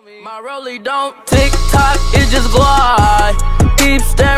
My rollie don't tick tock, it just glide. Keep staying.